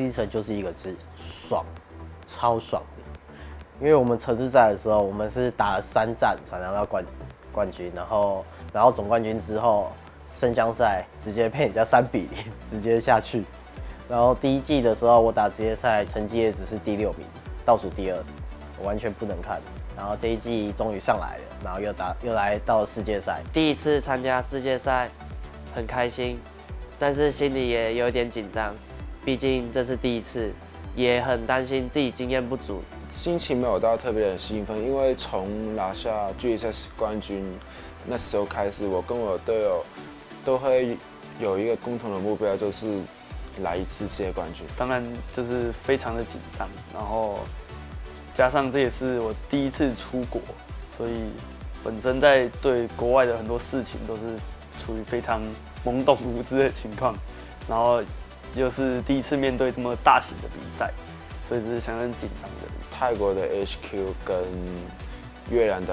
一层就是一个字：爽，超爽的。因为我们城市赛的时候，我们是打了3战才拿到冠军，然后总冠军之后，胜江赛直接被人家3-0直接下去。然后第1季的时候，我打职业赛成绩也只是第6名，倒数第2，我完全不能看。然后这一季终于上来了，然后又来到了世界赛。 第一次参加世界赛，很开心，但是心里也有点紧张，毕竟这是第一次，也很担心自己经验不足。 心情没有到特别的兴奋，因为从拿下 GSS 冠军那时候开始，我跟我队友都会有一个共同的目标，就是来一次世界冠军。 当然就是非常的紧张，然后加上这也是我第一次出国，所以本身在对国外的很多事情都是处于非常懵懂无知的情况，然后又是第一次面对这么大型的比赛，所以是相当紧张的。 泰国的 HQ 跟越南的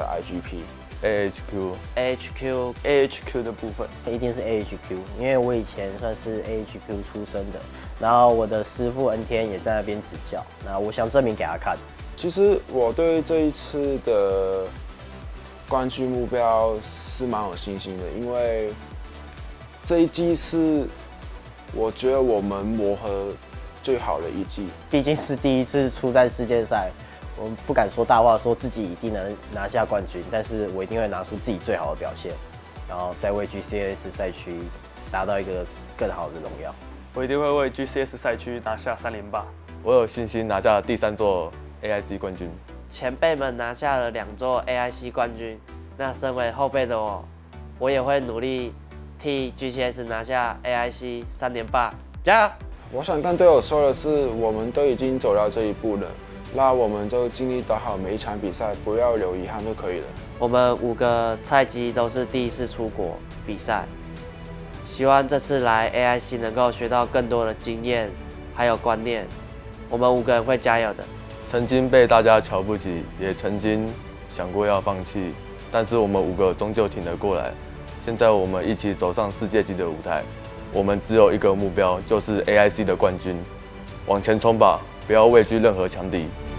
AHQ 的部分一定是 AHQ， 因为我以前算是 AHQ 出身的，然后我的师傅恩天也在那边指教，那我想证明给他看。 其实我对这一次的冠军目标是蛮有信心的，因为这一季是我觉得我们磨合最好的一季。 毕竟是第一次出战世界赛，我们不敢说大话，说自己一定能拿下冠军，但是我一定会拿出自己最好的表现，然后再为 GCS 赛区达到一个更好的荣耀。 我一定会为 GCS 赛区拿下3连霸。 我有信心拿下第3座 AIC 冠军。 前辈们拿下了2座 AIC 冠军，那身为后辈的我也会努力替 GCS 拿下 AIC 3连霸，加油！ 我想跟队友说的是，我们都已经走到这一步了，那我们就尽力打好每一场比赛，不要留遗憾就可以了。 我们5个菜鸡都是第一次出国比赛，希望这次来 AIC 能够学到更多的经验还有观念，我们5个人会加油的。 曾经被大家瞧不起，也曾经想过要放弃，但是我们5个终究挺了过来。现在我们一起走上世界级的舞台，我们只有一个目标，就是 AIC 的冠军，往前冲吧，不要畏惧任何强敌。